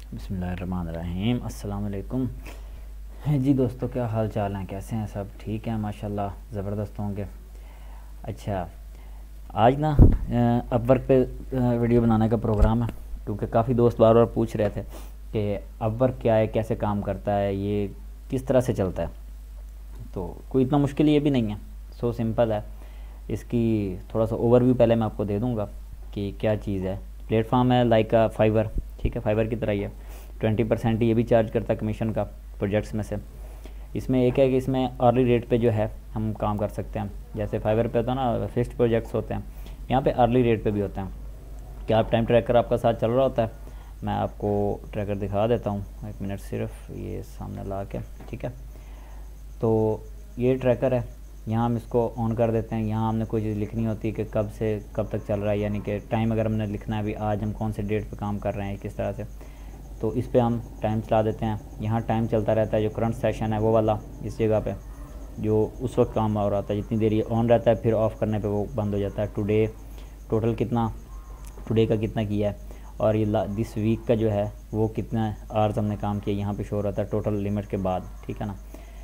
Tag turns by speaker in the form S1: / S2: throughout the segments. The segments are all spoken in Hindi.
S1: बिस्मिल्लाहिर्रहमानिर्रहीम। अस्सलाम वालेकुम। जी दोस्तों, क्या हाल चाल हैं, कैसे हैं? सब ठीक हैं माशाल्लाह, ज़बरदस्त होंगे। अच्छा, आज ना अपवर्क पे वीडियो बनाने का प्रोग्राम है, क्योंकि काफ़ी दोस्त बार बार पूछ रहे थे कि अपवर्क क्या है, कैसे काम करता है, ये किस तरह से चलता है। तो कोई इतना मुश्किल ये भी नहीं है, सो सिंपल है। इसकी थोड़ा सा ओवरव्यू पहले मैं आपको दे दूंगा कि क्या चीज़ है। प्लेटफॉर्म है लाइक का फाइवर, ठीक है, फाइवर की तरह ही है। 20% ये भी चार्ज करता है कमीशन का प्रोजेक्ट्स में से। इसमें एक है कि इसमें अर्ली रेट पे जो है हम काम कर सकते हैं। जैसे फाइवर पे होता है ना, फिक्स्ड प्रोजेक्ट्स होते हैं, यहाँ पे अर्ली रेट पे भी होते हैं। क्या आप टाइम ट्रैकर आपका साथ चल रहा होता है? मैं आपको ट्रैकर दिखा देता हूँ, एक मिनट सिर्फ ये सामने ला के, ठीक है। तो ये ट्रैकर है, यहाँ हम इसको ऑन कर देते हैं। यहाँ हमने कोई चीज़ लिखनी होती है कि कब से कब तक चल रहा है, यानी कि टाइम अगर हमने लिखना है अभी आज हम कौन से डेट पे काम कर रहे हैं किस तरह से, तो इस पे हम टाइम चला देते हैं। यहाँ टाइम चलता रहता है, जो करंट सेशन है वो वाला इस जगह पे, जो उस वक्त काम हो रहा था, जितनी देर ये ऑन रहता है, फिर ऑफ़ करने पे वो बंद हो जाता है। टुडे टोटल कितना, टुडे का कितना किया है, और ये दिस वीक का जो है वो कितना आवर्स हमने काम किया, यहाँ पे शो रहता है टोटल लिमिट के बाद, ठीक है ना।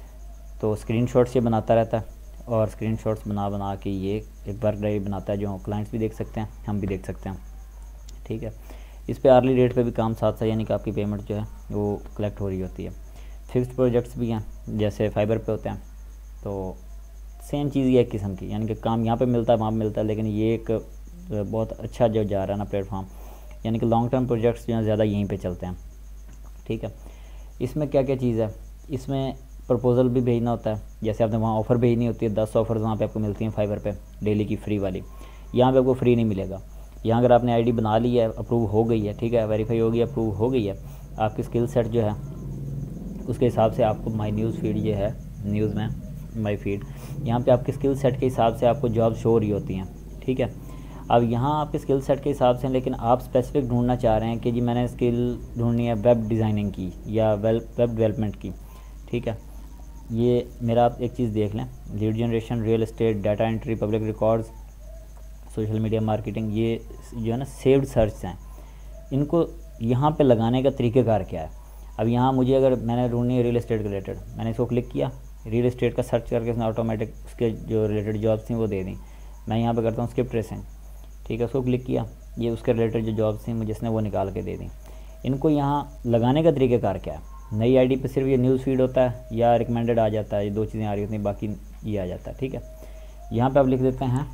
S1: तो स्क्रीनशॉट्स ये बनाता रहता है, और स्क्रीनशॉट्स बना बना के ये एक वर्क डायरी बनाता है, जो क्लाइंट्स भी देख सकते हैं, हम भी देख सकते हैं, ठीक है। इस पे अर्ली रेट पे भी काम साथ साथ, यानी कि आपकी पेमेंट जो है वो कलेक्ट हो रही होती है। फिक्स्ड प्रोजेक्ट्स भी हैं जैसे फाइबर पे होते हैं, तो सेम चीज़ ये एक किस्म की, यानी कि काम यहाँ पे मिलता है वहाँ पे मिलता है, लेकिन ये एक बहुत अच्छा जो जा रहा है ना प्लेटफॉर्म, यानी कि लॉन्ग टर्म प्रोजेक्ट्स जो हैं ज़्यादा यहीं पे चलते हैं, ठीक है। इसमें क्या क्या चीज़ है, इसमें प्रपोज़ल भी भेजना होता है। जैसे आपने वहाँ ऑफ़र भेजनी होती है, 10 ऑफ़र्स वहाँ पे आपको मिलती हैं फाइवर पे डेली की फ्री वाली। यहाँ पे आपको फ्री नहीं मिलेगा। यहाँ अगर आपने आईडी बना ली है, अप्रूव हो गई है, ठीक है, वेरीफाई हो गई, अप्रूव हो गई है, आपकी स्किल सेट जो है उसके हिसाब से आपको माई न्यूज़ फीड ये है, न्यूज़ में माई फीड, यहाँ पे आपके स्किल सेट के हिसाब से आपको जॉब शो हो रही होती हैं, ठीक है। अब यहाँ आपके स्किल सेट के हिसाब से, लेकिन आप स्पेसिफिक ढूंढना चाह रहे हैं कि जी मैंने स्किल ढूंढनी है वेब डिज़ाइनिंग की या वेब डेवलपमेंट की, ठीक है। ये मेरा आप एक चीज़ देख लें, lead generation, real estate, data entry, public records, social media marketing, ये जो है ना सेव्ड सर्च हैं, इनको यहाँ पे लगाने का तरीक़ेकार क्या है। अब यहाँ मुझे अगर मैंने ढूंढनी है रियल एस्टेट के रिलेटेड, मैंने इसको क्लिक किया, रियल एस्टेट का सर्च करके उसने ऑटोमेटिक उसके जो रिलेटेड जॉब्स थी वो दे दी। मैं यहाँ पे करता हूँ स्किप ट्रेसिंग, ठीक है, उसको क्लिक किया, ये उसके रिलेटेड जो जॉब्स थी मुझे इसने वो निकाल के दे दी। इनको यहाँ लगाने का तरीक़ेकार क्या है? नई आईडी पे सिर्फ ये न्यूज़ फीड होता है या रिकमेंडेड आ जाता है, ये दो चीज़ें आ रही होती हैं, बाकी ये आ जाता है, ठीक है। यहाँ पे आप लिख देते हैं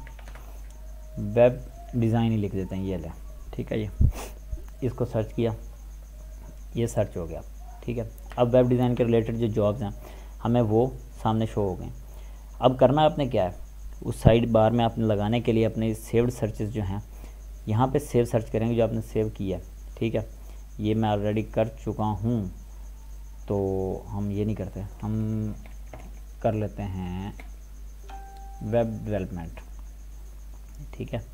S1: वेब डिज़ाइन ही लिख देते हैं, ये ले, ठीक है। ये इसको सर्च किया, ये सर्च हो गया, ठीक है। अब वेब डिज़ाइन के रिलेटेड जो जॉब्स हैं हमें वो सामने शो हो गए। अब करना आपने क्या है, उस साइड बार में आपने लगाने के लिए अपने सेव्ड सर्चेस जो हैं यहाँ पे सेव सर्च करेंगे, जो आपने सेव किया है, ठीक है। ये मैं ऑलरेडी कर चुका हूँ, तो हम ये नहीं करते, हम कर लेते हैं वेब डेवलपमेंट, ठीक है।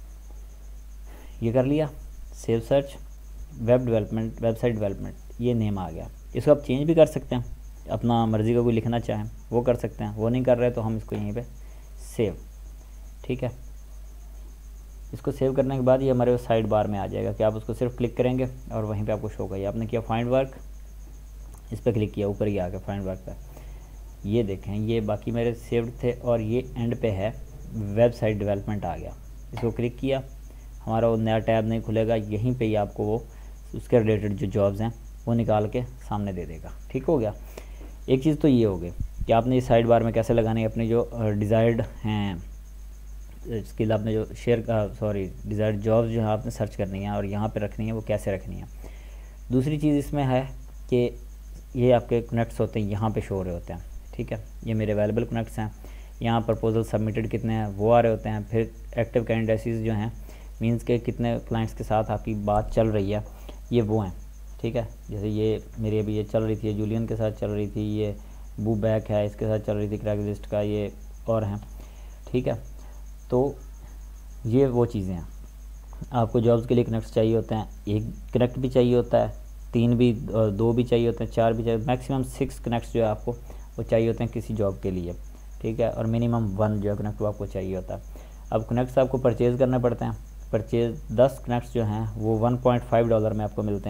S1: ये कर लिया, save search, web development, website development, ये नेम आ गया। इसको आप चेंज भी कर सकते हैं, अपना मर्ज़ी का कोई लिखना चाहें वो कर सकते हैं, वो नहीं कर रहे तो हम इसको यहीं पे सेव, ठीक है। इसको सेव करने के बाद ये हमारे साइड बार में आ जाएगा कि आप उसको सिर्फ क्लिक करेंगे और वहीं पे आपको शो होगा। ये आपने किया फाइंड वर्क, इस पर क्लिक किया, ऊपर ही आ गया फाइंड वर्क पर, ये देखें, ये बाकी मेरे सेव्ड थे, और ये एंड पे है वेबसाइट डेवलपमेंट आ गया। इसको क्लिक किया, हमारा वो नया टैब नहीं खुलेगा, यहीं पे ही आपको वो उसके रिलेटेड जो जॉब्स हैं वो निकाल के सामने दे देगा, ठीक हो गया। एक चीज़ तो ये हो गई कि आपने इस साइड बार में कैसे लगानी है अपने जो डिज़ायर्ड हैं स्किल, आपने जो डिज़ायर्ड जॉब्स जो है आपने सर्च करनी है और यहाँ पे रखनी है, वो कैसे रखनी है। दूसरी चीज़ इसमें है कि ये आपके कनेक्ट्स होते हैं, यहाँ पे शो हो रहे होते हैं, ठीक है। ये मेरे अवेलेबल कनेक्ट्स हैं, यहाँ प्रपोजल सबमिटेड कितने हैं वो आ रहे होते हैं। फिर एक्टिव कैंडिडेट्स जो हैं, मींस के कितने क्लाइंट्स के साथ आपकी बात चल रही है, ये वो हैं, ठीक है। जैसे ये मेरी अभी ये चल रही थी, जूलियन के साथ चल रही थी, ये बू बैक है, इसके साथ चल रही थी क्रैगलिस्ट का, ये और हैं, ठीक है। तो ये वो चीज़ें हैं। आपको जॉब्स के लिए कनेक्ट्स चाहिए होते हैं, एक कनेक्ट भी चाहिए होता है, 3 भी, 2 भी चाहिए होते हैं, 4 भी चाहिए, मैक्सिमम 6 कनेक्ट्स जो है आपको वो चाहिए होते हैं किसी जॉब के लिए, ठीक है। और मिनिमम 1 जो है कनेक्ट वो आपको चाहिए होता है। अब कनेक्ट्स आपको परचेज़ करने पड़ते हैं, परचेज़ 10 कनेक्ट्स जो हैं वो $1.5 में आपको मिलते हैं,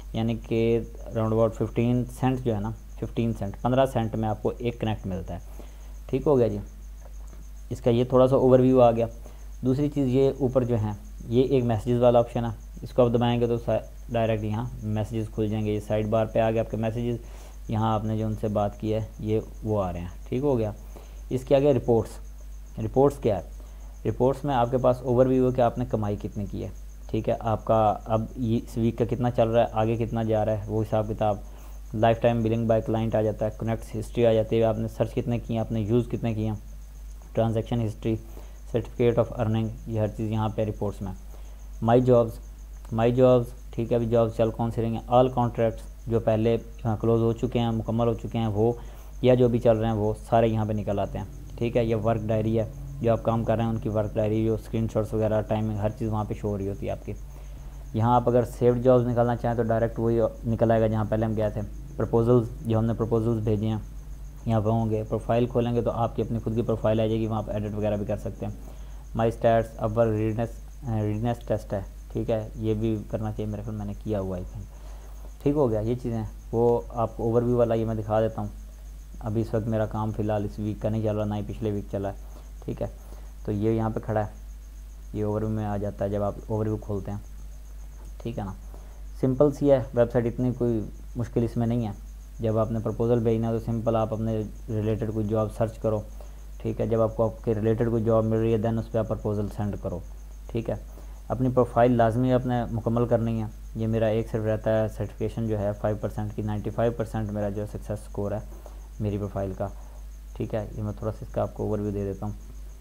S1: यानी कि राउंड अबाउट 15 सेंट जो है ना, 15 सेंट 15 सेंट में आपको एक कनेक्ट मिलता है। ठीक हो गया जी, इसका ये थोड़ा सा ओवरव्यू आ गया। दूसरी चीज़ ये ऊपर जो है ये एक मैसेजेस वाला ऑप्शन है, इसको आप दबाएंगे तो डायरेक्ट यहाँ मैसेजेस खुल जाएंगे। ये साइड बार पे आ गए आपके मैसेजेस, यहाँ आपने जो उनसे बात की है ये वो आ रहे हैं। ठीक हो गया। इसके आगे रिपोर्ट्स। रिपोर्ट्स क्या है? रिपोर्ट्स में आपके पास ओवरव्यू है कि आपने कमाई कितनी की है। ठीक है, आपका अब ये इस वीक का कितना चल रहा है, आगे कितना जा रहा है, वो हिसाब किताब। Lifetime billing by client आ जाता है, कनेक्ट हिस्ट्री आ जाती है, आपने सर्च कितने किए, आपने यूज़ कितने किए, transaction history, certificate of earning, ये हर चीज़ यहाँ पे रिपोर्ट्स में। माई जॉब्स, ठीक है, अभी जॉब्स चल कौन से रहेंगे, ऑल कॉन्ट्रैक्ट्स जो पहले क्लोज हो चुके हैं, मुकम्मल हो चुके हैं वो, या जो भी चल रहे हैं वो सारे यहाँ पे निकल आते हैं। ठीक है, ये वर्क डायरी है, जो आप काम कर रहे हैं उनकी वर्क डायरी, जो स्क्रीनशॉट्स वगैरह, टाइमिंग, हर चीज़ वहाँ पे शो हो रही होती है आपकी। यहाँ आप अगर सेव्ड जॉब्स निकालना चाहें तो डायरेक्ट वही निकल आएगा जहाँ पहले हम गए थे। प्रपोजल्स, जो हमने प्रपोजल्स भेजे हैं यहाँ पर होंगे। प्रोफाइल खोलेंगे तो आपकी अपनी खुद की प्रोफाइल आ जाएगी, वहाँ पर एडिट वगैरह भी कर सकते हैं। माई स्टैट्स, अवर रीडनेस टेस्ट है। ठीक है, ये भी करना चाहिए, मेरे ख्याल मैंने किया हुआ आई थिंक। ठीक हो गया, ये चीज़ें वो आपको ओवरव्यू वाला ये मैं दिखा देता हूँ। अभी इस वक्त मेरा काम फ़िलहाल इस वीक का नहीं चल रहा, ना ही पिछले वीक चला है। ठीक है, तो ये यहाँ पे खड़ा है, ये ओवरव्यू में आ जाता है जब आप ओवरव्यू खोलते हैं। ठीक है ना, सिंपल सी है वेबसाइट, इतनी कोई मुश्किल इसमें नहीं है। जब आपने प्रपोज़ल भेजना है तो सिंपल आप अपने रिलेटेड कोई जॉब सर्च करो। ठीक है, जब आपको आपके रिलेटेड कोई जॉब मिल रही है देन उस पर आप प्रपोज़ल सेंड करो। ठीक है, अपनी प्रोफाइल लाजमी अपने मुकम्मल करनी है। ये मेरा एक सिर्फ रहता है सर्टिफिकेशन जो है 5% की, 95% मेरा जो सक्सेस स्कोर है मेरी प्रोफाइल का। ठीक है, ये मैं थोड़ा सा इसका आपको ओवरव्यू दे देता हूँ।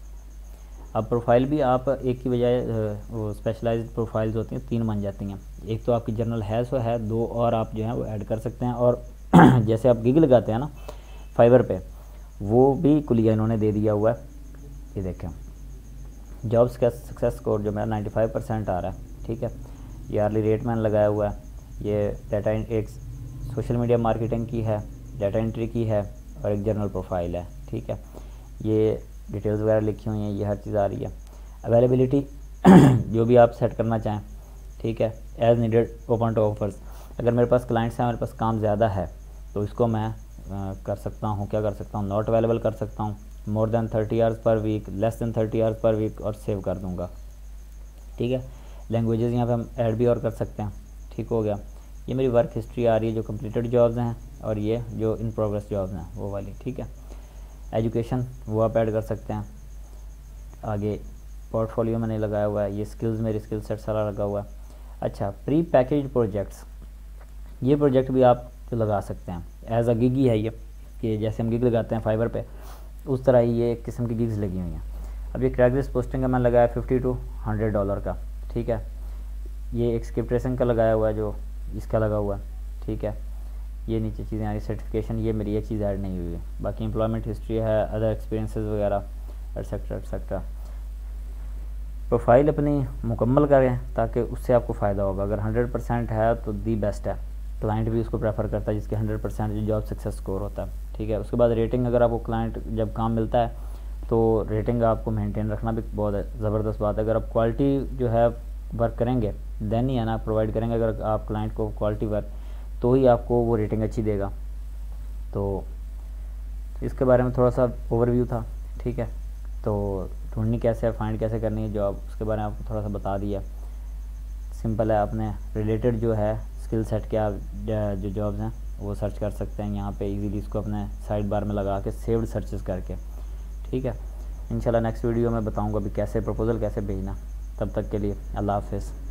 S1: अब प्रोफाइल भी आप एक की बजाय वो स्पेशलाइज्ड प्रोफाइल्स होती हैं 3 बन जाती हैं। एक तो आपकी जनरल है सो है, 2 और आप जो है वो ऐड कर सकते हैं। और जैसे आप गिग लगाते हैं ना फाइवर पे, वो भी कुलिया इन्होंने दे दिया हुआ है। ये देखें, जॉब्स का सक्सेस स्कोर जो मेरा 95% आ रहा है। ठीक है, ये अर्ली रेट मैंने लगाया हुआ है। ये डाटा एक सोशल मीडिया मार्केटिंग की है, डाटा एंट्री की है, और एक जनरल प्रोफाइल है। ठीक है, ये डिटेल्स वगैरह लिखी हुई हैं, ये हर चीज़ आ रही है। अवेलेबिलिटी जो भी आप सेट करना चाहें। ठीक है, as needed open to offers, अगर मेरे पास क्लाइंट्स हैं, मेरे पास काम ज़्यादा है तो इसको मैं कर सकता हूँ, क्या कर सकता हूँ, नॉट अवेलेबल कर सकता हूँ, more than 30 hours per week, less than 30 hours per week, और सेव कर दूँगा। ठीक है, लैंग्वेजेस यहाँ पे हम ऐड भी और कर सकते हैं। ठीक हो गया, ये मेरी वर्क हिस्ट्री आ रही है जो कंप्लीटेड जॉब्स हैं, और ये जो इन प्रोग्रेस जॉब्स हैं वो वाली। ठीक है, एजुकेशन वो आप ऐड कर सकते हैं। आगे पोर्टफोलियो मैंने लगाया हुआ है, ये स्किल्स मेरी स्किल सेट सारा लगा हुआ है। अच्छा, प्री पैकेज प्रोजेक्ट्स, ये प्रोजेक्ट भी आप लगा सकते हैं, एज अ गिग ही है ये, कि जैसे हम गिग लगाते हैं फाइवर पे उस तरह ही ये एक किस्म की गिग्स लगी हुई हैं। अब ये क्रैकलिस्ट पोस्टिंग का मैंने लगाया $50 to $100 का। ठीक है, ये एक स्क्रिप्ट रेसिंग का लगाया हुआ है जो इसका लगा हुआ है। ठीक है, ये नीचे चीज़ें आ रही, सर्टिफिकेशन, ये मेरी एक चीज़ ऐड नहीं हुई है। बाकी एम्प्लॉयमेंट हिस्ट्री है, अदर एक्सपीरियंसेस वगैरह, एटसेट्रा एटसेट्रा। प्रोफाइल अपनी मुकम्मल करें ताकि उससे आपको फ़ायदा होगा। अगर 100% है तो दी बेस्ट है, क्लाइंट भी उसको प्रेफर करता है जिसके 100% जो जॉब सक्सेस स्कोर होता है। ठीक है, उसके बाद रेटिंग, अगर आपको क्लाइंट जब काम मिलता है तो रेटिंग आपको मेंटेन रखना भी बहुत ज़बरदस्त बात है। अगर आप क्वालिटी जो है वर्क करेंगे देन ही है ना प्रोवाइड करेंगे, अगर आप क्लाइंट को क्वालिटी वर्क तो ही आपको वो रेटिंग अच्छी देगा। तो इसके बारे में थोड़ा सा ओवरव्यू था। ठीक है, तो ढूंढनी कैसे है, फाइंड कैसे करनी है जॉब, उसके बारे में आपको थोड़ा सा बता दिया। सिंपल है, आपने रिलेटेड जो है स्किल सेट के आप जो जॉब्स हैं वो सर्च कर सकते हैं यहाँ पे इजीली, इसको अपने साइड बार में लगा के सेव्ड सर्चेस करके। ठीक है, इंशाल्लाह नेक्स्ट वीडियो में बताऊँगा अभी कैसे प्रपोज़ल कैसे भेजना। तब तक के लिए अल्लाह हाफ़िज़।